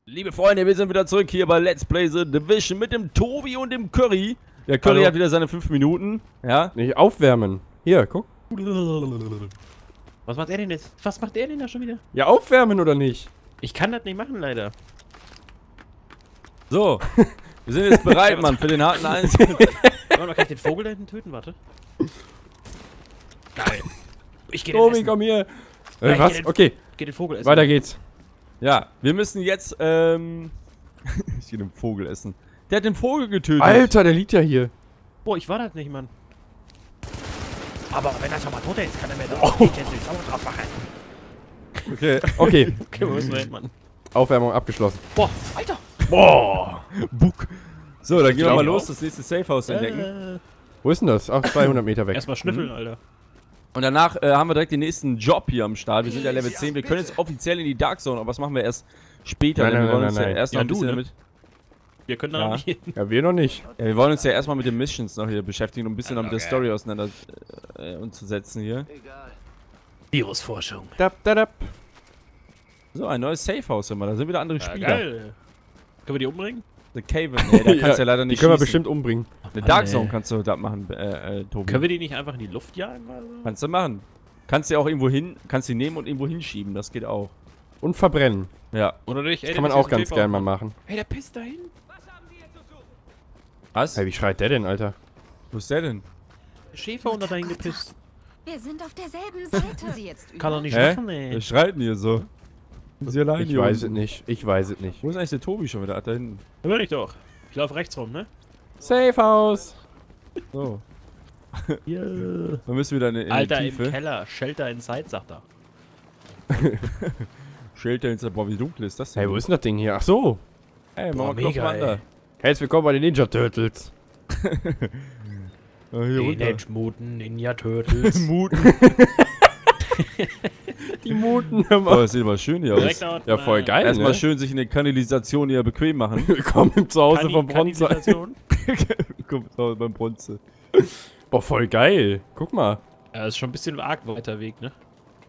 Liebe Freunde, wir sind wieder zurück hier bei Let's Play The Division mit dem Tobi und dem Curry. Der Curry hat wieder seine 5 Minuten. Ja. Nicht aufwärmen. Hier, guck. Was macht er denn jetzt? Was macht er denn da schon wieder? Ja, aufwärmen oder nicht? Ich kann das nicht machen, leider. So, wir sind jetzt bereit, Mann, für den harten Einsatz. Warte mal, kann ich den Vogel da hinten töten? Warte. Geil. Ich geh den Tobi, essen. komm hier. Ja, Was? Okay, Geh den Vogel essen. weiter geht's. Ja, wir müssen jetzt, ich geh den Vogel essen. Der hat den Vogel getötet. Alter, der liegt ja hier. Boah, ich war das nicht, Mann. Aber wenn er schon mal tot ist, kann er mir doch nicht sauer drauf machen. Okay, okay. Okay, wo müssen wir hin, Mann? Aufwärmung abgeschlossen. Boah, Alter. Boah. Buck. So, dann gehen wir mal glaub los, auch. das nächste Safehouse entdecken. Wo ist denn das? Ach, 200 Meter weg. Erstmal schnüffeln, Alter. Und danach haben wir direkt den nächsten Job hier am Start. Wir sind ja Level 10. Wir können jetzt offiziell in die Dark Zone, aber was machen wir erst später? Nein, denn nein, wir wollen nein, uns ja nein. erst noch Ja, ein bisschen du, ne? damit. Wir können da Ja. noch nicht hin. Ja, wir noch nicht. Ja, wir wollen uns ja erstmal mit den Missions noch hier beschäftigen, um ein bisschen noch mit der Story auseinander uns zu setzen hier. Virusforschung. Dap, dap, dap. So, ein neues Safehouse immer. Da sind wieder andere Ja, Spieler. geil. Können wir die umbringen? The Cave. Nee, da kannst du ja leider Die nicht können wir schießen. bestimmt umbringen. Eine Dark nee. Zone kannst du da machen, Tobi. Können wir die nicht einfach in die Luft jagen? Oder so? Kannst du machen. Kannst du auch irgendwo hin, kannst die nehmen und irgendwo hinschieben. Das geht auch. Und verbrennen. Ja. Oder nicht? Ey, Kann man auch ganz gern mal machen. Hey, der pisst da hin. Was? Hey, wie schreit der denn, Alter? Wo ist der denn? Der Schäferhund hat da hingepisst. Wir sind auf derselben Seite. Sie jetzt Kann doch nicht Hä? machen, ey. Wer schreit denn hier so? Sind sie allein Ich hier weiß es unten? nicht. Ich weiß es nicht. Wo ist eigentlich der Tobi schon wieder? Ach, da hinten. Hör ich doch. Ich laufe rechts rum, ne? Safe House. So. Ja. Dann müssen wir dann in Alter, die im Tiefe. Keller. Shelter inside, sagt er. Shelter ins... Boah, wie dunkel ist das denn? Hey, wo ist denn das Ding hier? Ach so. Hey, Boah, mach mal mega, mega, Herzlich willkommen bei den Ninja Turtles. hier runter. Teenage Mutant Ninja Turtles. Muten. Die Muten. Oh, das sieht aber schön hier aus. Direkt da unten, Ja, voll geil, Erstmal ne? schön sich in der Kanalisation hier bequem machen. Willkommen zu Hause vom Bronze. Kanalisation. Kommt so beim Bronze. Boah, voll geil. Guck mal. Ja, ist schon ein bisschen arg weiter Weg, ne?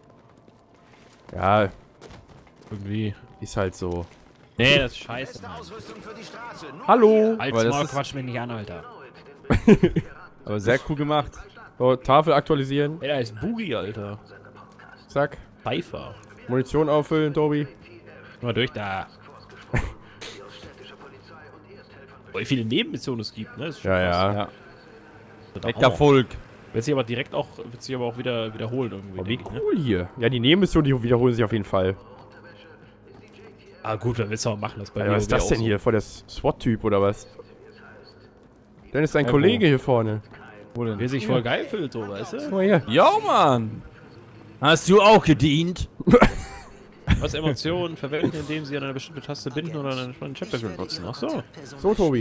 Ja, Irgendwie. ist halt so. Nee, das ist scheiße, Mann. Hallo. Als Aber das Maul ist- quatsch mich nicht an, Alter. Aber sehr cool gemacht. So, Tafel aktualisieren. Ey, da ist Boogie, Alter. Zack. Pfeiffer. Munition auffüllen, Tobi. Mal durch da. Boah, wie viele Nebenmissionen es gibt, ne? Das ist schon Ja, krass. ja. Ja. Das ist Echter Volk. Wird sich aber direkt auch, wird sich aber auch wieder wiederholen irgendwie. Oh, wie denk ich, ne? cool hier. Ja, die Nebenmissionen, die wiederholen sich auf jeden Fall. Ah gut, dann willst du auch machen, das bei Alter, was ist WoW das auch denn so. hier? Vor der SWAT-Typ oder was? Dann ist ein Ja, Kollege wo? hier vorne. Wo denn? Wer sich voll geil fühlt, so, weißt du? Guck mal hier. Ja, Mann! Hast du auch gedient? Was Emotionen verwenden, indem sie an eine bestimmte Taste binden oder einen Chatbackup nutzen. Ach so. So, Tobi.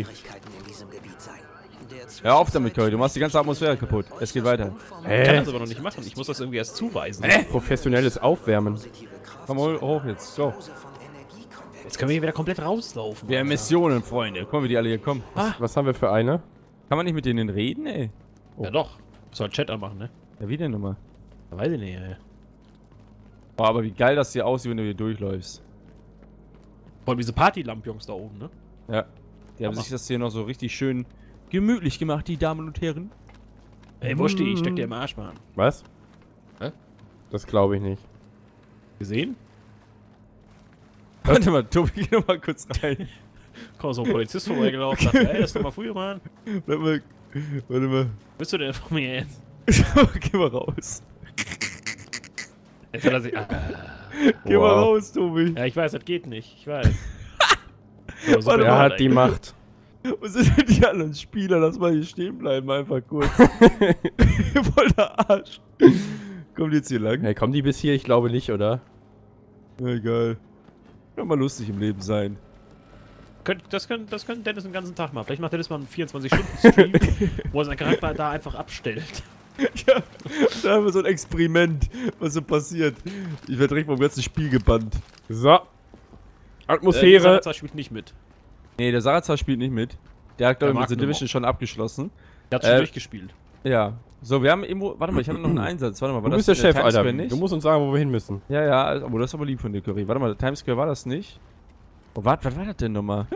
Hör auf damit, Curry. Du machst die ganze Atmosphäre kaputt. Es geht weiter. Ich kann Hä? das aber noch nicht machen. Ich muss das irgendwie erst zuweisen. Professionelles Aufwärmen. Komm hol hoch jetzt. So. Jetzt können wir hier wieder komplett rauslaufen. Wir haben Missionen, Freunde. Guck mal, wie die alle hier kommen. Was haben wir für eine? Kann man nicht mit denen reden, ey? Ja doch. Muss halt Chat anmachen, ne? Ja, wie denn nochmal? Da weiß ich nicht, ey. Oh, aber wie geil das hier aussieht, wenn du hier durchläufst. Vor allem diese Party-Lamp-Jungs da oben, ne? Ja. Die haben Hammer. sich das hier noch so richtig schön gemütlich gemacht, die Damen und Herren. Ey, Wurschi, ich steck dir im Arsch, Mann. Was? Hä? Das glaube ich nicht. Gesehen? Warte mal, Tobi, geh noch mal kurz rein. Komm, so ein Polizist vorbeigelaufen, sagt, ey, das ist doch mal früher, Mann. Warte mal. Bist du denn von mir jetzt? Geh mal raus. Jetzt hat er sich, Geh mal Wow. raus, Tobi. ja, ich weiß, das geht nicht. Ich weiß. So, Warte Er mal, hat die Macht. Wo sind denn die anderen Spieler? Lass mal hier stehen bleiben, einfach kurz. Voll der Arsch. Kommt jetzt hier lang? Hey, kommen die bis hier? Ich glaube nicht, oder? Ja, egal. Kann mal lustig im Leben sein. Das kann Dennis den ganzen Tag machen. Vielleicht macht Dennis mal einen 24-Stunden-Stream, wo er seinen Charakter da einfach abstellt. Ja, das ist einfach so ein Experiment, was so passiert. Ich werde direkt vom ganzen Spiel gebannt. So. Atmosphäre. Salazar spielt nicht mit. Nee, der Sarazar spielt nicht mit. Der hat, glaube Der ich, mit mag The nur Division schon abgeschlossen. Der hat schon durchgespielt. Ja. So, wir haben irgendwo. Warte mal, ich hatte noch einen Einsatz. Warte mal, war Du das bist der Chef, Times Alter. Square nicht? Du musst uns sagen, wo wir hin müssen. Ja, ja, aber das ist aber lieb von dir, Curry. Warte mal, der Times Square war das nicht? Oh, was war das denn nochmal?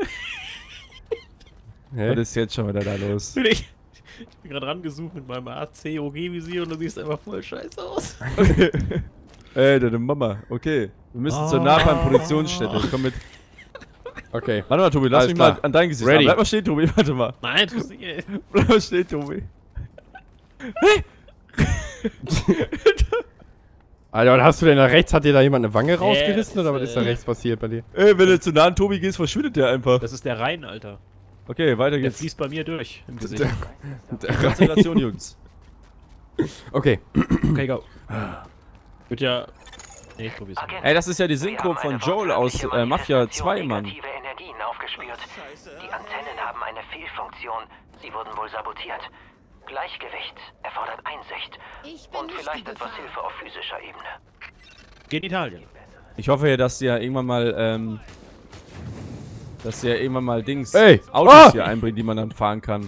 Hä? Was ist jetzt schon wieder da los? Ich bin gerade rangesucht mit meinem AC-OG-Visier und du siehst einfach voll scheiße aus. Deine Mama. Okay. Wir müssen zur Napalm-Produktionsstätte. Komm mit. Okay. Warte mal, Tobi, lass Alles mich klar. mal an dein Gesicht. Ready. Bleib mal stehen, Tobi. Warte mal. Nein, du bist nicht. Bleib mal stehen, Tobi. Alter, und hast du denn da rechts, hat dir da jemand eine Wange rausgerissen oder was ist da rechts passiert bei dir? Wenn du zu nah an Tobi gehst, verschwindet der einfach. Das ist der Rhein, Alter. Okay, weiter Der geht's. fließt bei mir durch im Gesicht. Konzentration, Jungs. Okay. Okay, go. Wird ja... Nee, ich probier's nicht. Ey, das ist ja die Synchro von Joel aus Mafia 2, Mann. Negative Energien aufgespürt. Die Antennen haben eine Fehlfunktion. Sie wurden wohl sabotiert. Gleichgewicht erfordert Einsicht. Ich bin Und nicht vielleicht die etwas Gefahr. Hilfe auf physischer Ebene. Genitalien. Ich hoffe ja, dass die ja irgendwann mal, Dings, Ey! Autos hier einbringen, die man dann fahren kann.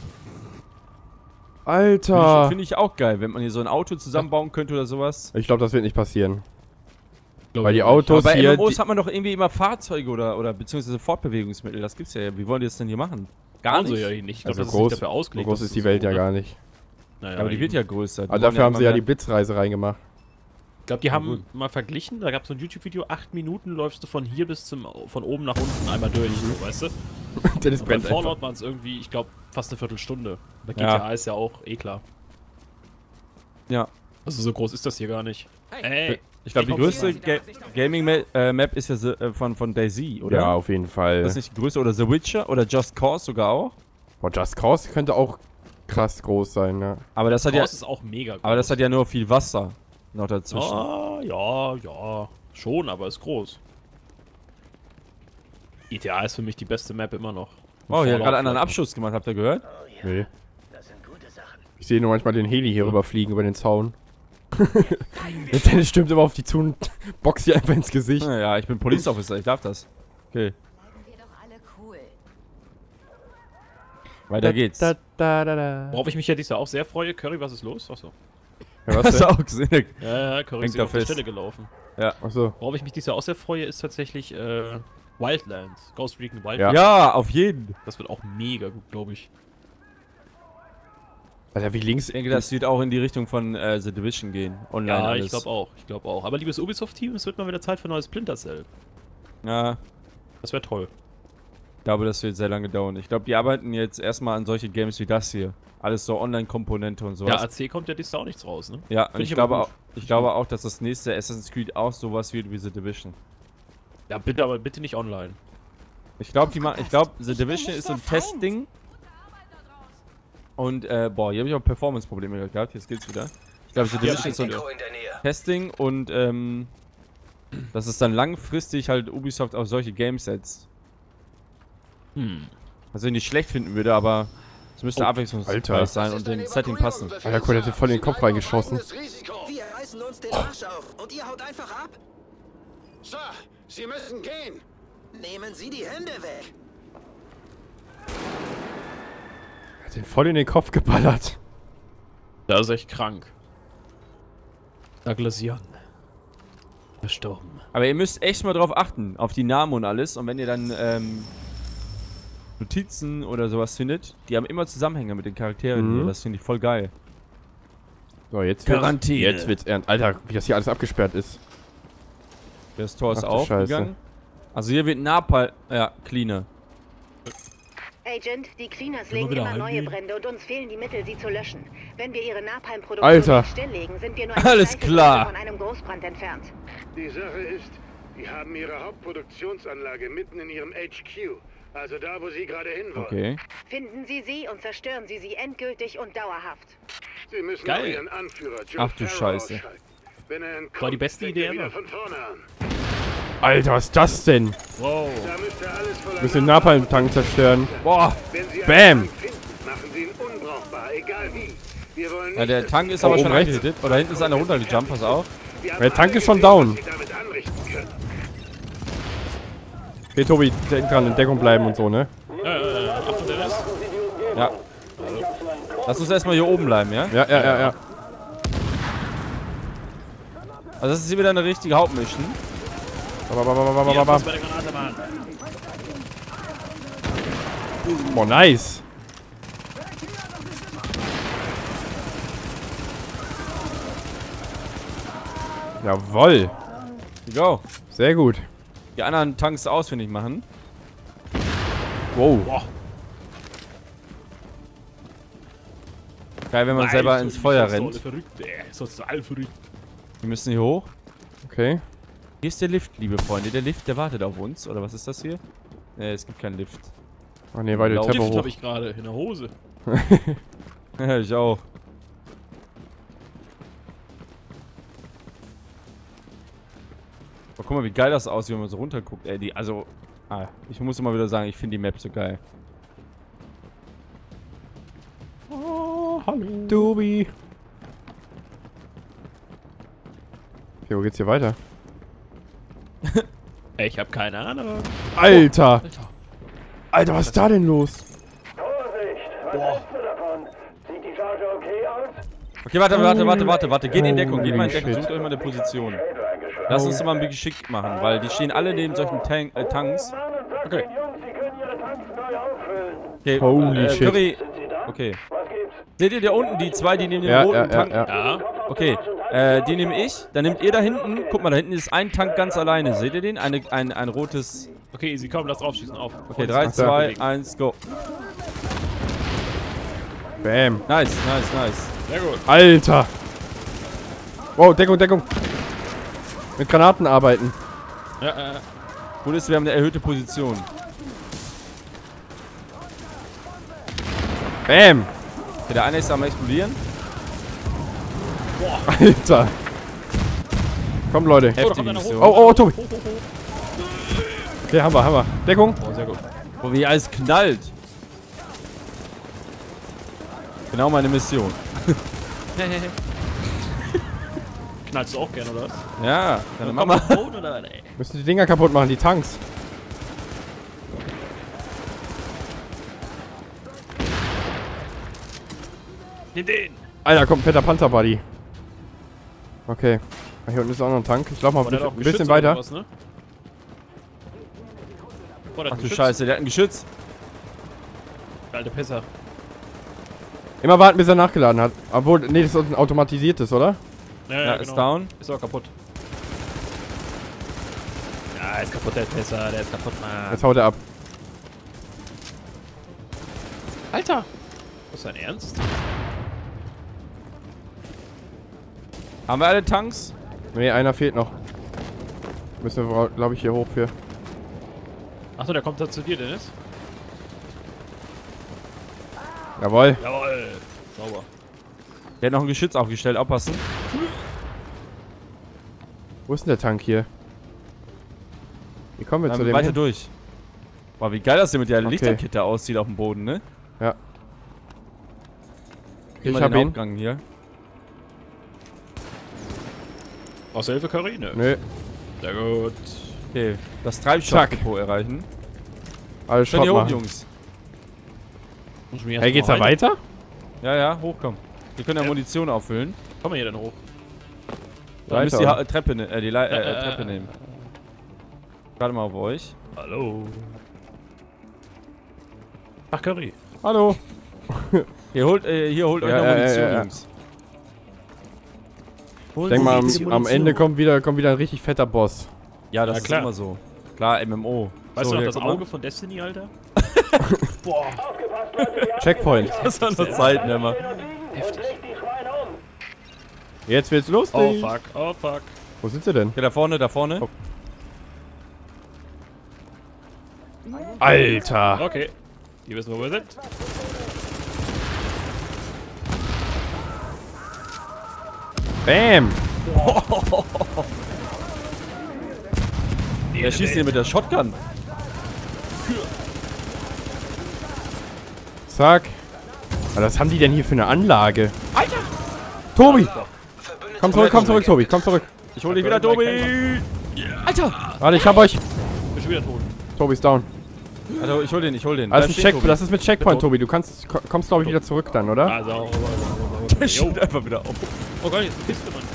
Alter. Finde ich auch geil, wenn man hier so ein Auto zusammenbauen könnte oder sowas. Ich glaube, das wird nicht passieren. Glaub Weil die ich Autos Aber bei hier... MMOs hat man doch irgendwie immer Fahrzeuge oder beziehungsweise Fortbewegungsmittel. Das gibt's ja. Wie wollen die das denn hier machen? Gar Also nicht. ja nicht. Ich glaube, Also das ist nicht groß, dafür so ausgelegt. groß dass ist die es Welt so, ja ne? gar nicht. Naja, Aber die eben. wird ja größer. Aber dafür haben sie ja die Blitzreise reingemacht. Ich glaube, die haben mal verglichen, da gab es so ein YouTube-Video, 8 Minuten läufst du von hier bis von oben nach unten einmal durch, so, weißt du? Das Und bei brennt Fallout einfach. waren es irgendwie, ich glaube, fast eine Viertelstunde. Bei Ja. GTA ist ja auch eh klar. Ja. Also so groß ist das hier gar nicht. Ey, Ich glaube, die größte Gaming-Map ist ja von DayZ, oder? Ja, auf jeden Fall. Das ist nicht die größte. Oder The Witcher oder Just Cause sogar auch. Boah, Just Cause könnte auch krass groß sein, ne? Aber das hat ja, Haus ist auch mega groß. aber das hat ja nur viel Wasser noch dazwischen. Ah, ja, schon, aber ist groß. GTA ist für mich die beste Map immer noch. Wow, hier hat Fallout gerade einer einen vielleicht Abschuss gemacht, habt ihr gehört? Nee. Ich sehe nur manchmal den Heli hier rüberfliegen über den Zaun. Der Dennis stimmt immer auf die zu und boxt die einfach ins Gesicht. Ja, ich bin Police Officer, ich darf das. Okay, Bleiben wir doch alle cool. weiter geht's. Da, da, da, da. Worauf ich mich ja dieses Jahr auch sehr freue. Curry, was ist los? Achso. Ja, was Hast du denn? auch gesehen? Ja, Curry ist da auf der fest. Stelle gelaufen. Achso. Worauf ich mich dieses Jahr auch sehr freue, ist tatsächlich Wildlands. Ghost Recon Wildlands. Ja, auf jeden. Das wird auch mega gut, glaube ich. Alter, wie links. Ich denke, das wird auch in die Richtung von The Division gehen. Online Ja, alles. ich glaube auch. Ich glaube auch. Aber liebes Ubisoft-Team, es wird mal wieder Zeit für ein neues Splinter Cell. Ja, Das wäre toll. ich glaube, das wird sehr lange dauern. Ich glaube, die arbeiten jetzt erstmal an solche Games wie das hier. Alles so Online-Komponente und Ja, sowas. AC kommt ja dieses Jahr auch nichts raus, ne? Ja, und Find ich ich aber glaube, gut. ich glaube auch, dass das nächste Assassin's Creed auch sowas wird wie The Division. Ja, bitte, aber bitte nicht online. Ich glaube, The Division ist so ein Testding. Und, boah, hier habe ich auch Performance-Probleme gehabt. Jetzt geht's wieder. Ich glaube, The Division ist so ein Testing und, dass es dann langfristig halt Ubisoft auf solche Games setzt. Was ich nicht schlecht finden würde, aber es müsste abwechslungsreich Alter. sein und dem Setting passen. Alter, cool, der hat voll in den Kopf reingeschossen. Wir reißen uns den Arsch auf und ihr haut einfach ab. Sir, Sie müssen gehen. Nehmen Sie die Hände weg. Hat den voll in den Kopf geballert. Das ist echt krank. Douglas Young. Verstorben. Aber ihr müsst echt mal drauf achten, auf die Namen und alles. Und wenn ihr dann Notizen oder sowas findet, die haben immer Zusammenhänge mit den Charakteren hier. Das finde ich voll geil. So, jetzt Quarantäne. Jetzt wird's ernst. Alter, wie das hier alles abgesperrt ist. Das Tor ist Ach du Scheiße. aufgegangen. Also hier wird Napalm... Ja, Cleaner. Agent, die Cleaners Immer legen wieder immer neue heimgehen. Brände und uns fehlen die Mittel, sie zu löschen. Wenn wir ihre Napalmproduktion Alter. nicht stilllegen, sind wir nur Alles Schleife klar. von einem Großbrand entfernt. Die Sache ist, die haben ihre Hauptproduktionsanlage mitten in ihrem HQ. Also da, wo Sie gerade hinwollen. Okay. Finden Sie sie und zerstören Sie sie endgültig und dauerhaft. Sie müssen Geil. auch Ihren Anführer, Joe Ach du Farrow, Scheiße. ausschalten. Wenn er entkommt, War die beste fängt Idee er wieder ever. von vorne an. Alter, was ist das denn? Wow. Da müsste alles voller Wir müssen den Napalm-Tank zerstören. Boah. Wenn Sie Bam. einen Tank finden, machen Sie ihn unbrauchbar, egal wie. Wir wollen Ja, nicht, der dass Tank Sie ist aber oben schon rechts. angehittet. Oder hinten ist einer runtergejumpt, pass auf. Wir haben Der Tank alle ist schon gesehen, down. was Sie damit anrichten können. Okay, Tobi, denk dran, in Deckung bleiben und so, ne? Achtung, Dennis. Ja. Lass uns erstmal hier oben bleiben, ja? Ja. Also das ist hier wieder eine richtige Hauptmission. Hier, Fuß bei der Granate, Mann. Boah, nice. Jawoll. Go. Sehr gut. Die anderen Tanks ausfindig machen. Wow. Geil, wenn man selber ins Feuer rennt. Wir Wir müssen hier hoch. Okay. Hier ist der Lift, liebe Freunde. Der Lift, der wartet auf uns. Oder was ist das hier? Ne, es gibt keinen Lift. Ach ne, weiter die Lauf. Treppe Stift hoch. habe ich gerade in der Hose. Ja, ich auch. Aber guck mal, wie geil das aussieht, wenn man so runterguckt, ey. Ich muss immer wieder sagen, ich finde die Map so geil. Oh, hallo. Tobi. Okay, wo geht's hier weiter? Ich habe keine Ahnung. Alter! Alter, was ist da denn los? Okay, warte. Geht in Deckung, geht mal in Deckung. Sucht euch mal eine Position. Lass uns mal ein bisschen geschickt machen, weil die stehen alle neben solchen Tanks. Okay. Okay, Holy shit. Curry. Okay. Seht ihr da unten die zwei, die neben dem roten Tank? Ja. Okay, die nehme ich. Dann nehmt ihr da hinten. Guck mal, da hinten ist ein Tank ganz alleine. Seht ihr den? Ein rotes. Okay, easy, komm, lass draufschießen, auf. Okay, 3, 2, 1, go. Bam. Nice. Sehr gut. Alter! Wow, Deckung. Mit Granaten arbeiten. Ja, Gut ist, wir haben eine erhöhte Position. Bam! Okay, der eine ist am explodieren. Alter! Komm, Leute. Heftige Mission. Oh, Tobi! Okay, haben wir. Deckung. Oh, sehr gut. Oh, wie alles knallt. Genau meine Mission. Knallst du auch gern, oder was? Ja, deine Mama. Oder? Nee. Müssen die Dinger kaputt machen, die Tanks. Nimm den! Alter, kommt ein fetter Panzerbuddy. Okay. Hier unten ist auch noch ein Tank. Ich laufe mal ein bisschen weiter. Was, ne? Oh, Ach du Scheiße, der hat ein Geschütz. Alte Pisser. Immer warten, bis er nachgeladen hat. Obwohl, nee, das ist ein automatisiertes, oder? Ja, ist down. Ist auch kaputt. Ja, ist kaputt, der Pisser. Der ist kaputt, Mann. Jetzt haut er ab. Alter! Ist dein Ernst? Haben wir alle Tanks? Nee, einer fehlt noch. Müssen wir, glaube ich, hier hoch für. Achso, der kommt da zu dir, Dennis. Jawohl. Jawohl. Sauber. Der hat noch ein Geschütz aufgestellt, aufpassen. Wo ist denn der Tank hier? Wie kommen wir zu dem weiter hin? durch. Boah, wie geil das hier mit der Okay. Lichterkette aussieht auf dem Boden, ne? Ja. Ich hab hab den ihn. Hauptgang hier. Brauchst du Hilfe, Curry? Nö. Sehr gut. Okay, das Treibstoffdepot erreichen. Alles Schön Schrott hier hoch, machen. Jungs. Hey, geht's da weiter? Ja, hochkommen. Wir können ja Munition auffüllen. Komm mal hier dann hoch. Da müsst Weiter, ihr Treppe, Treppe nehmen. Warte mal auf euch. Hallo. Ach, Curry. Hallo. Hier holt euch noch Munition, Jungs. Ich denke mal, am Ende kommt wieder ein richtig fetter Boss. Ja, das Ja, ist klar. immer so. Klar, MMO. Weißt So, du noch hier, das guck mal. Auge von Destiny, Alter? Checkpoint. Das waren noch Zeiten immer. Jetzt wird's lustig. Oh fuck, oh fuck. Wo sind sie denn? Okay, da vorne. Oh. Alter. Okay. Die wissen, wo wir sind. Bam. Der schießt hier mit der Shotgun. Zack. Was haben die denn hier für eine Anlage? Alter. Tobi. Komm zurück, Tobi. Komm zurück. Ich hol dich wieder, Tobi. Alter! Warte, ich hab euch. Ich bin schon wieder tot. Tobi ist down. Also, ich hol den. Das ist mit Checkpoint, Tobi. Du kommst, glaube ich, wieder zurück dann, oder? Also, Der schießt einfach wieder auf. oh Gott, jetzt bist du, Mann.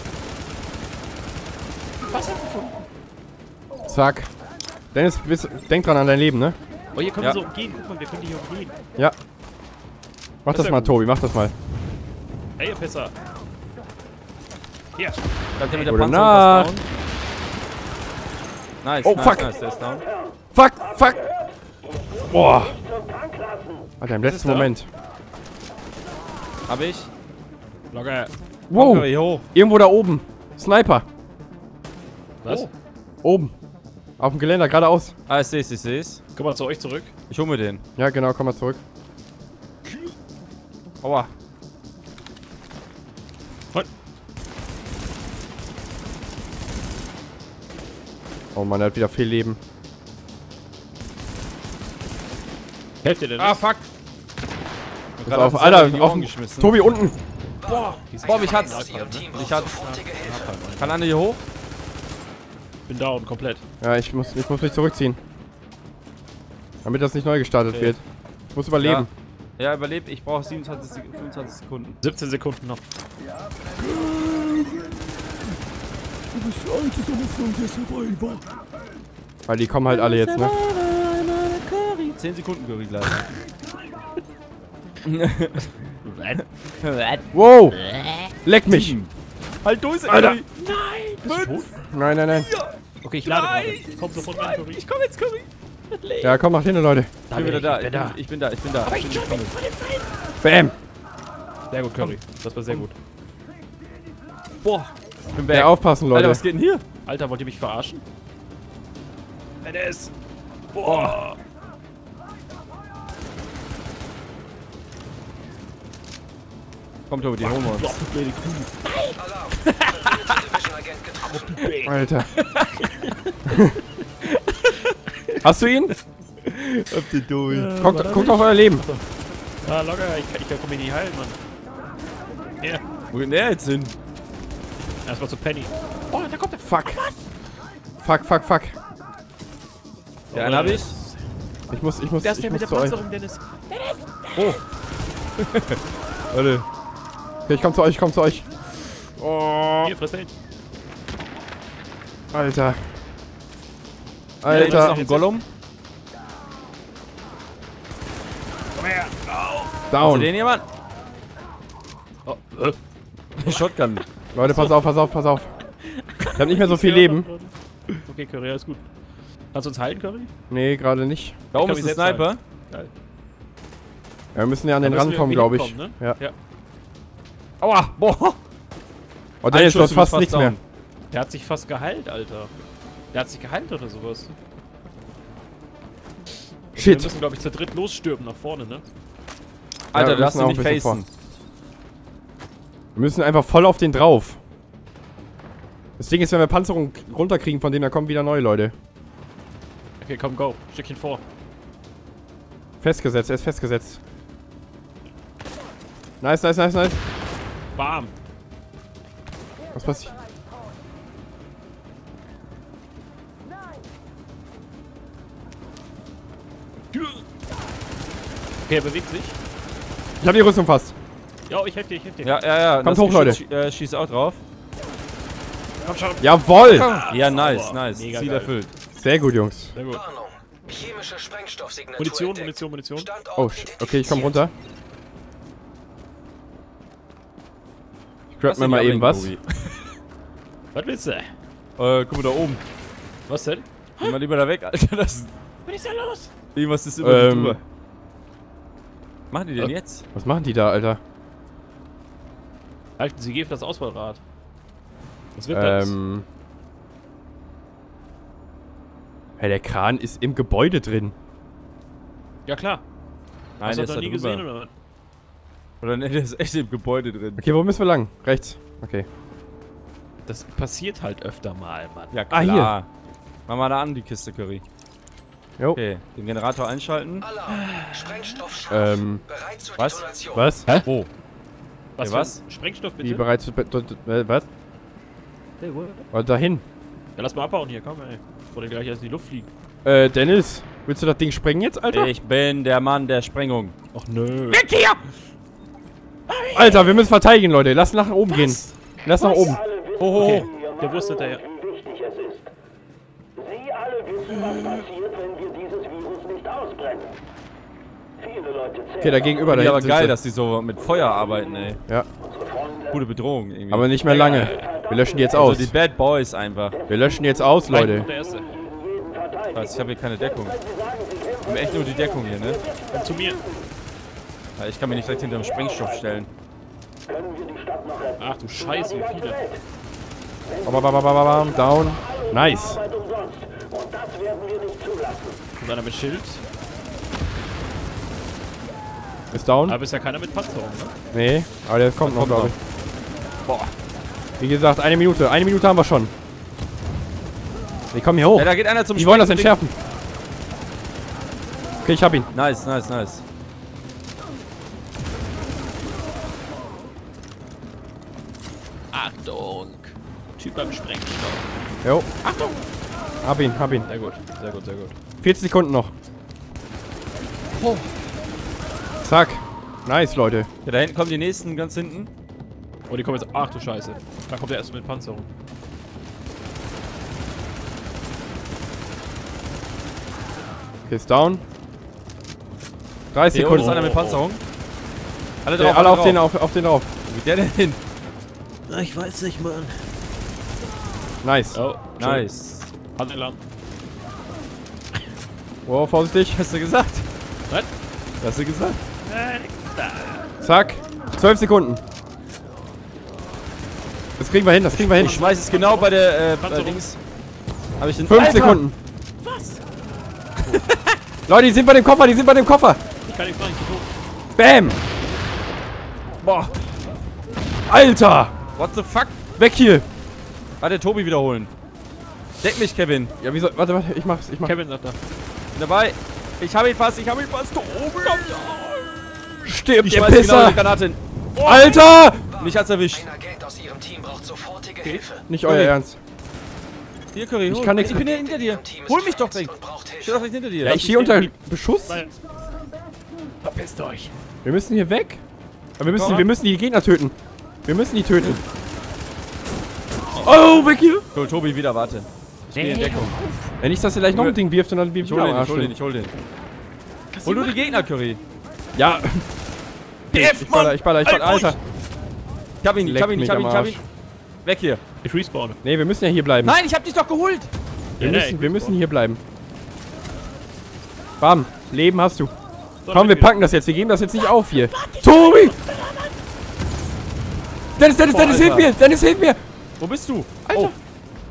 Zack. Dennis, denk dran an dein Leben, ne? Oh, hier können wir so umgehen. Guck mal, wir können die hier umgehen. Ja. Mach das mal, Tobi, mach das mal. Ey, ihr Pisser. Hier. Bleibt der mit der Gute Panzer Nacht. down. Nice, Oh, nice, fuck. nice, der ist down. Fuck, fuck. Boah. Alter, im letzten Moment. Hab ich. Locker. Wow. Curry, hoch. Irgendwo da oben. Sniper. Was? Oh. Oben. Auf dem Geländer, geradeaus. Ah, ich seh's, ich seh's. Komm mal zu euch zurück. Ich hol mir den. Ja, genau, komm mal zurück. Aua. Oh Mann, er hat wieder viel Leben. Helft ihr denn? Ah, fuck. Pass auf, Alter, auf den geschmissen. Tobi unten. Boah, ich hat's. Ich hat's. Kann einer hier hoch? Bin down, komplett. Ja, ich muss mich zurückziehen. Damit das nicht neu gestartet wird. Ich muss überleben. Ja, überlebt. Ich brauche 25 Sekunden. 17 Sekunden noch. Weil die kommen halt alle jetzt, ne? 10 Sekunden, Curry, gleich. Wow! Leck mich! Halt durch, Alter! Nein! Nein, nein, nein. Okay, ich lade gerade. Komm sofort rein, Curry. Ich komm jetzt, Curry! Ja, komm, macht hin, Leute. Ich bin wieder da. Ich bin da. Aber ich schon weg von dem Feind. Bam! Sehr gut, Curry. Das war sehr gut. Boah! Ich bin back. Ja, aufpassen, Leute. Alter, was geht denn hier? Alter, wollt ihr mich verarschen? NS! Boah! Komm, Tobi, die holen wir uns. Alter. Hast du ihn? Habt ihr durch. Guckt auf euer Leben. Ah, locker. Ich kann mich nicht heilen, Mann. Ja. Wo geht der jetzt hin? Erstmal zu Penny. Oh, da kommt der. Fuck. Fuck. Der einen hab ich. Ich muss Der ist der mit der zu euch. Panzerung, Dennis. Oh. Warte. Okay, ich komm zu euch. Oh. Hier, friss den. Alter. Da ist noch Alter. ein Gollum. Komm her. Auf. Hast du Down. den jemand? Oh, Shotgun. Leute, pass auf. Ich hab nicht mehr so viel Leben. Okay, Curry, alles gut. Kannst du uns halten, Curry? Nee, gerade nicht. Da oben kann ist mich ein selbst Sniper. Geil. Ja, wir müssen ja an den Da müssen Rand wir kommen, irgendwie glaube ich. hinkommen, Ja. Ja. Aua. Boah. Oh, Dennis, du hast Schuss, fast du bist nichts down. mehr. Der hat sich fast geheilt, Alter. Der hat sich geheilt oder sowas. Wir Shit. müssen, glaube ich, zu dritt losstürmen nach vorne, ne? Alter, wir du darfst müssen ihn nicht auch ein bisschen facen. Wir müssen einfach voll auf den drauf. Das Ding ist, wenn wir Panzerung runterkriegen von denen, dann kommen wieder neue Leute. Okay, komm, go. Stückchen vor. Festgesetzt, er ist festgesetzt. Nice. Bam. Was passiert? Okay, er bewegt sich. Ich hab die Rüstung fast. Ja, ich helfe dir. Ja. Kommt das hoch, Leute. Schieß auch drauf. Komm schon. Jawoll! Ja, nice. Mega Ziel geil. erfüllt. Sehr gut, Jungs. Sehr gut. Warnung. Chemische Sprengstoffsignatur Munition. Standort Oh, okay, ich komm runter. Ich grab mir mal eben was. Was willst du? Guck mal da oben. Was denn? Geh mal lieber da weg, Alter. Das Was ist da los? irgendwas ist immer drüber. Machen die denn jetzt? Was machen die da, Alter? Halten Sie G für das Auswahlrad. Was wird das? Hey, der Kran ist im Gebäude drin. Ja, klar. Nein, Hast der du ist noch da nie drüber. gesehen, oder? Oder ne, der ist echt im Gebäude drin. Okay, wo müssen wir lang? Rechts. Okay. Das passiert halt öfter mal, Mann. Ja, Ah, klar. Mach mal da an, die Kiste, Curry. Jo. Okay, den Generator einschalten. Alarm. Sprengstoff scharf. Bereit zur was? Detonation. Was? Hä? Wo? Was? Ja, was? für Sprengstoff Wie bitte? bereits... Was? Hey, what? Oh, dahin. Ja, lass mal abhauen hier, komm ey. Bevor die gleich erst in die Luft fliegen. Dennis, willst du das Ding sprengen jetzt, Alter? Ich bin der Mann der Sprengung. Ach nö. Weg hier! Alter, wir müssen verteidigen, Leute. Lass nach oben gehen. Lass nach oben. Okay, der wusste hinterher. Wie wichtig es ist. Sie alle wissen, was passiert, wenn wir dieses Virus nicht ausbrechen. Okay, da gegenüber, da Ja, aber hinten geil, sind dass die so mit Feuer arbeiten, ey. sie. Ja, Gute Bedrohung irgendwie. aber nicht mehr lange. Wir löschen die jetzt also aus. die Bad Boys einfach. Wir löschen die jetzt aus, Leute. Der erste. Was, ich habe hier keine Deckung. Ich habe echt nur die Deckung hier, ne? Komm zu mir. Ja, ich kann mich nicht direkt hinter dem Sprengstoff stellen. Ach du Scheiße, wie viele. Down. Nice. Und einer mit Schild. Ist down. Aber ist ja keiner mit Panzerung, ne? Nee, aber der kommt noch, kommt glaube ich. Boah. Wie gesagt, 1 Minute. 1 Minute haben wir schon. Die kommen hier hoch. Ja, da geht einer zum Die wollen das Sprengding. entschärfen. Okay, ich hab ihn. Nice, nice, nice. Achtung. Typ beim Sprengstoff. Jo. Achtung. Hab ihn, hab ihn. Sehr gut, sehr gut, sehr gut. 40 Sekunden noch. Zack. Nice, Leute. Ja, da hinten kommen die nächsten, ganz hinten. Oh, die kommen jetzt. Ach du Scheiße. Da kommt der erste mit Panzerung. Okay, ist down. 30 Hier unten ist Sekunden. einer mit Panzerung. Alle Okay, drauf, alle auf drauf. den, auf den drauf. Wo geht der denn hin? Ich weiß nicht, Mann. Nice. Oh, Nice. Hand in Land. Wow, vorsichtig. Hast du gesagt? Was? Hast du gesagt? Zack. 12 Sekunden. Das kriegen wir hin, das kriegen wir hin. Ich schmeiß es genau bei der Panzerung. Dings. Hab ich den 5 Alter! Sekunden. Was? Leute, die sind bei dem Koffer, die sind bei dem Koffer. Ich kann nichts machen, ich bin tot. Bam. Boah. Alter. What the fuck? Weg hier. Warte, Tobi wiederholen. Deck mich, Kevin. Ja, wieso? Warte, ich mach's. Kevin sagt da. Bin dabei. Ich hab ihn fast, Tobi. Stirb, Ich ihr schmeiß genau Pisser. die Granate hin. Alter. Mich hat's erwischt. Ein Agent aus Ihrem Team braucht sofortige Hilfe. Nicht euer Ernst. Hier, Curry, hol. kann nichts Ich bin mit- hier hinter dir. Hol mich doch weg. Ich stehe doch direkt hinter dir. Ja, ich stehe unter Beschuss. Nein. Verpisst euch. Wir müssen hier weg. Aber Komm. wir müssen die Gegner töten. Wir müssen die töten. Oh, weg hier. Cool, Tobi, wieder, warte. Ich gehe in Deckung. Wenn nicht, dass er gleich noch ein Ding wirft und dann wir Ich wieder hol am den, Arsch sind. ich hol den. Hol du die Gegner, Curry. Ja. Ich baller, Alter. Ich hab ihn, Leck mich am Arsch. Weg hier. Ich respawne. Nee, wir müssen ja hier bleiben. Nein, ich hab dich doch geholt. Wir müssen hier bleiben. Bam. Leben hast du. So, Komm, wir packen das jetzt. Wir geben das jetzt nicht auf hier. Tobi! Dennis, Alter. hilf mir! Dennis, hilf mir! Wo bist du? Alter. Oh.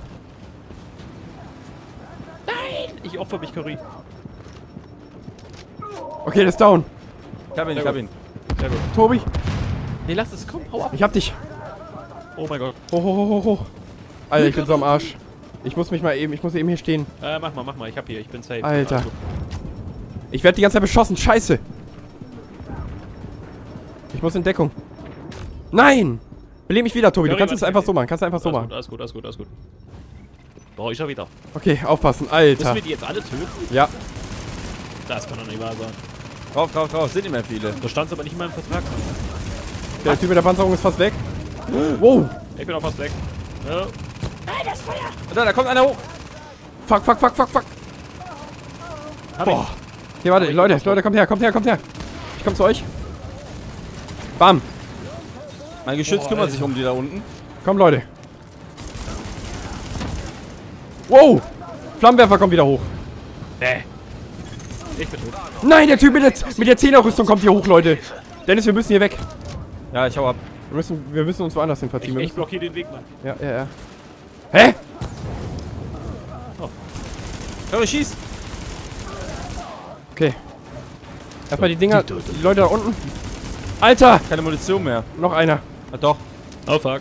Ich opfer mich, Curry. Okay, das ist down. Ich hab ihn, ich hab ihn. Sehr gut. Tobi, Nee, lass es, komm, hau ab. ich hab dich. Oh mein Gott. Hoch. Alter, ich bin so am Arsch. Ich muss eben hier stehen. Mach mal, ich bin safe. Alter. Alles gut. Ich werde die ganze Zeit beschossen. Scheiße. Ich muss in Deckung. Nein! Beleb mich wieder, Tobi. Du kannst es einfach so machen. Alles gut. Brauche ich ja wieder. Okay, aufpassen. Alter. Müssen wir die jetzt alle töten? Ja. Das kann doch nicht wahr sein. Drauf. Sind nicht mehr viele. Da stand es aber nicht in meinem Vertrag. Der Typ mit der Panzerung ist fast weg. Wow. Ich bin auch fast weg. Ja. Da kommt einer hoch. Fuck. Hab Boah. Hier, warte. Leute, kommt her. Ich komm zu euch. Bam. Mein Geschütz kümmert sich um die da unten. Komm, Leute. Wow. Flammenwerfer kommt wieder hoch. Nee. Ich bin tot. Nein, der Typ mit der 10er-Rüstung kommt hier hoch, Leute. Dennis, wir müssen hier weg. Ja, ich hau ab. Wir müssen uns woanders hin verziehen. Ich blockiere den Weg, Mann. Ja. Hä? Curry, schieß. Okay. Erstmal die Dinger, die Leute da unten. Alter! Keine Munition mehr. Noch einer. Ah, doch. Oh fuck.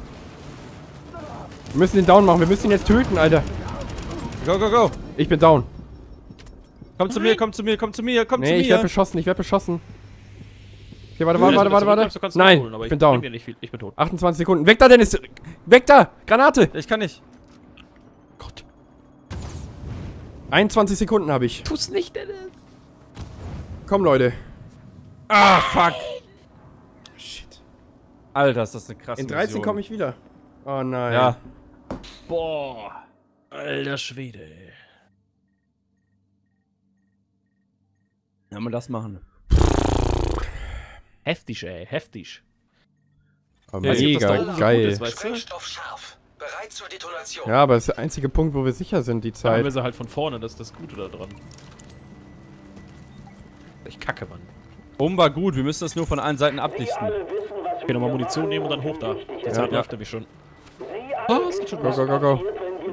Wir müssen den down machen. Wir müssen ihn jetzt töten, Alter. Go. Ich bin down. Komm zu mir. Nee, ich werde beschossen. Okay, warte. Du kannst Nein, holen, aber ich bin bring down. dir nicht viel. Ich bin tot. 28 Sekunden. Weg da, Dennis! Weg da! Granate! Ich kann nicht. Gott. 21 Sekunden habe ich. Tu's nicht, Dennis. Komm, Leute. Ah, fuck. Shit. Alter, ist das eine krasse In 13 Mission. komme ich wieder. Oh nein. Ja. Boah. Alter Schwede, ey. Ja, mal das machen. Heftig, ey, heftig. Aber mega geil. Sprengstoff scharf. Bereit zur Detonation. Ja, aber das ist der einzige Punkt, wo wir sicher sind, die Da haben Zeit. wir sie halt von vorne, das ist das Gute da dran. Ich kacke, Mann. Oben war gut, wir müssen das nur von allen Seiten abdichten. Okay, nochmal Munition nehmen und dann hoch da. Die Zeit läuft nämlich schon. Go, go, go, go.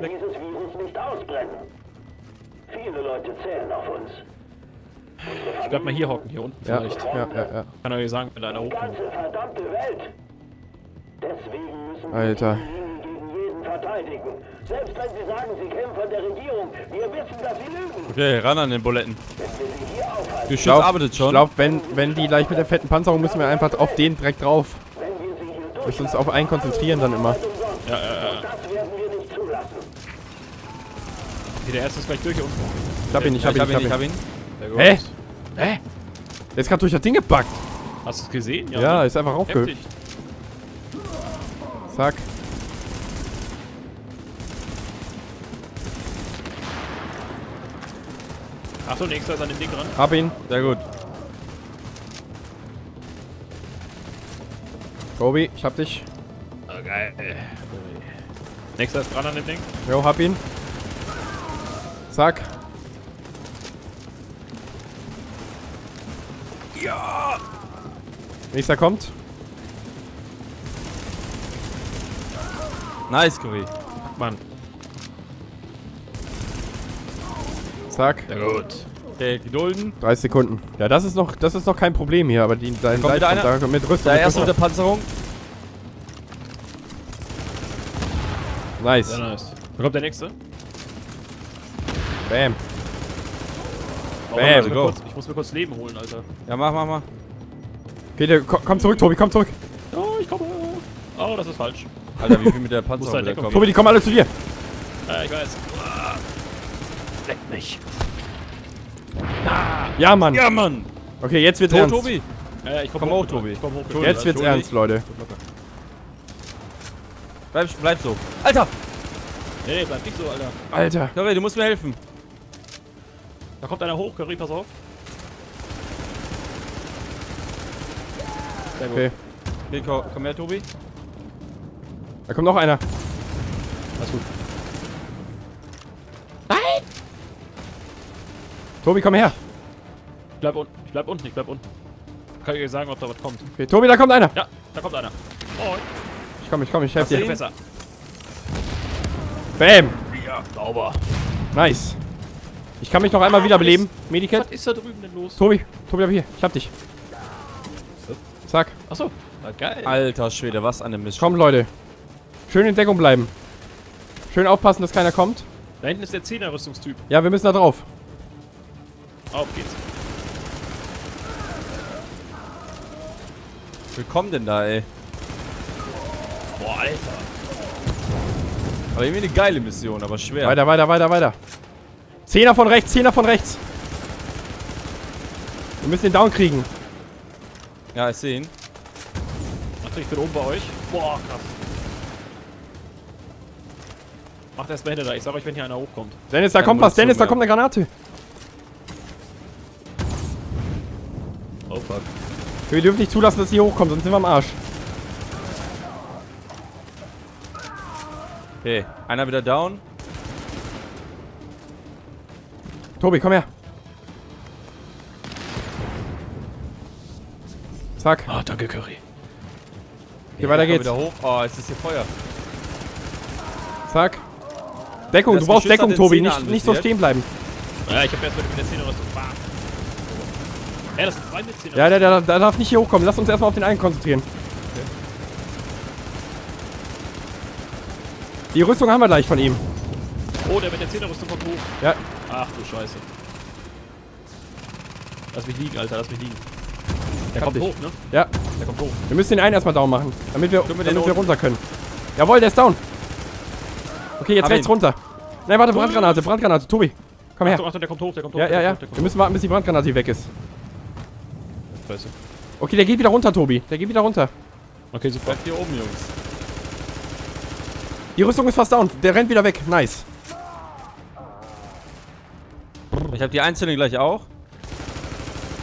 Viele Leute zählen auf uns. Ich bleib mal hier hocken, hier unten Ja, vielleicht. ja. Kann euch sagen, wenn da einer hochkommt. Ganze verdammte Welt. Deswegen müssen Alter. wir gegen jeden verteidigen. Selbst wenn sie sagen, sie kämen von der Regierung. Wir wissen, dass sie lügen. Okay, ran an den Buletten. Wenn wir sie hier aufhalten, Geschütz arbeitet schon. Ich glaube, wenn die gleich mit der fetten Panzerung, müssen wir einfach auf den direkt drauf. wenn wir sie hier durch... Müssen uns auf einen konzentrieren dann immer. Ja. Das werden wir nicht zulassen. Okay, der erste ist gleich durch hier unten. Ich hab ihn, ich hab ihn. ihn. Sehr gut. Hä? Hä? Der ist gerade durch das Ding gepackt. Hast du es gesehen? Ja, ist einfach aufgehört. Heftig. Zack. Achtung, nächster ist an dem Ding dran. Hab ihn. Sehr gut. Tobi, ich hab dich. Oh, geil. Nächster ist dran an dem Ding. Jo, hab ihn. Zack. Ja! Nächster kommt. Nice, Curry. Mann. Zack. Sehr gut. Okay, gedulden. 30 Sekunden. Ja, das ist noch kein Problem hier, aber die dein Kommt wieder einer? da mit Rüstung. Da mit erst mit der Rüstung. Panzerung. Nice. Sehr nice. Wo kommt der nächste? Bam. Oh, Bam, ich muss mir kurz Leben holen, Alter. Ja, mach. Okay, komm zurück, Tobi, komm zurück. Oh, ich komme. Oh, das ist falsch. Alter, wie viel mit der Muss Panzerung da wieder Deckung kommt. Tobi, die kommen alle zu dir. Ich weiß. Leckt mich. Ja, Mann. Ja, Mann. Okay, jetzt wird's So, ernst. Tobi. Ich Komm hoch, Tobi. Ich komm hoch. Jetzt wird's ernst, Leute. Bleib so. Alter! Nee, bleib nicht so, Alter. Alter. Curry, du musst mir helfen. Da kommt einer hoch, Curry, pass auf. Sehr gut. Okay. Okay, komm her, Tobi. Da kommt noch einer. Alles gut. Tobi, komm her. Ich bleib unten. Kann ich euch sagen, ob da was kommt. Okay, Tobi, da kommt einer. Ja, da kommt einer. Oh, Ich komm, ich helf dir. besser. Bam. Ja, sauber. Nice. Ich kann mich noch einmal wiederbeleben. Medikit. Was ist da drüben denn los? Tobi, bleib hier. Ich hab dich. Zack. Achso, na geil. Alter Schwede, was eine Mist. Komm, Leute. Schön in Deckung bleiben. Schön aufpassen, dass keiner kommt. Da hinten ist der 10er Rüstungstyp. Ja, wir müssen da drauf. Auf geht's. Willkommen denn da, ey? Boah, Alter. Aber irgendwie eine geile Mission, aber schwer. Weiter. Zehner von rechts. Wir müssen den down kriegen. Ja, ich sehe ihn. Achtung, ich bin oben bei euch. Boah, krass. Macht erst mal hinter da. Ich sag euch, wenn hier einer hochkommt. Dennis, da kommt was. Dennis, da kommt eine Granate. Oh fuck. Wir dürfen nicht zulassen, dass sie hochkommt, sonst sind wir am Arsch. Okay, einer wieder down. Tobi, komm her. Zack. Ah, danke, Curry. Okay, weiter Komm geht's. wieder hoch. Oh, jetzt ist hier Feuer. Zack. Deckung, Das du brauchst Geschütz hat Deckung, den Tobi. Zehner Nicht so anvisiert. stehen bleiben. Ja, ich hab erst mit der 10er Rüstung. Bam. Ja, das sind 2 mit 10er. Ja, der darf nicht hier hochkommen. Lass uns erstmal auf den einen konzentrieren. Die Rüstung haben wir gleich von ihm. Oh, der mit der 10er Rüstung kommt hoch. Ja. Ach du Scheiße. Lass mich liegen, Alter, lass mich liegen. Der Hab kommt dich. hoch, ne? Ja. Der kommt hoch. Wir müssen den einen erstmal down machen, damit wir den runter können. Jawohl, der ist down. Okay, jetzt Hab rechts ihn. runter. Nein, warte, Brandgranate. Tobi, komm her. Achtung, der kommt hoch, der kommt hoch. Ja. Der Wir kommt müssen warten, bis die Brandgranate hier weg ist. hoch. Scheiße. Okay, der geht wieder runter, Tobi. Der geht wieder runter. Okay, super. Bleibt hier oben, Jungs. Die Rüstung ist fast down. Der rennt wieder weg. Nice. Ich habe die einzelnen gleich auch.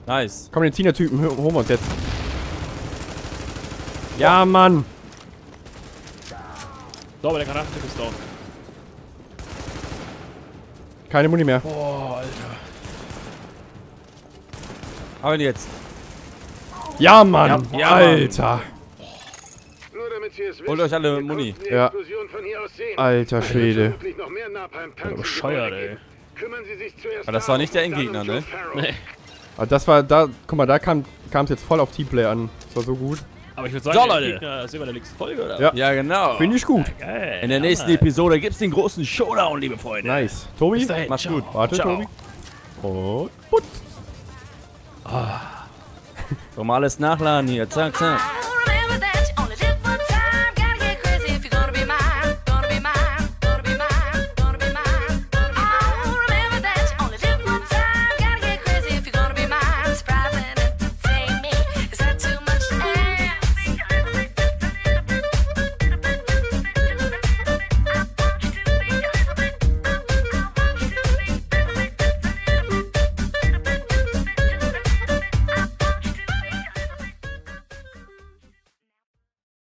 Nice. Komm, den Ziener-Typen holen wir uns jetzt. Ja, Mann. So, aber der Granatentyp ist down. Keine Muni mehr. Boah, Alter. Aber jetzt. Ja, Mann. Ja, Alter. Nur damit Sie es wissen, Holt euch alle wir Muni. konnten die Ja. Explosion von hier aus sehen. Alter Schwede. Wirklich noch mehr Napalm-Tanks im Bescheuert, Gebäude ey. gibt. Kümmern Sie sich zuerst Aber das war nicht der darum, Endgegner, dann um ne? Joe Farrow. Nee. Aber das war da, guck mal, da kam es jetzt voll auf Teamplay an. Das war so gut. Aber ich würde sagen, So, der Leute. Gegner ist immer der nächsten Folge, oder? Ja. Ja, genau. Finde ich gut. Geil. In der nächsten Episode gibt's den großen Showdown, liebe Freunde. Nice. Tobi? Bis dahin. Mach's Ciao. gut. Warte, Ciao. Tobi. Und putz. Normales Nachladen hier. Zack, zack.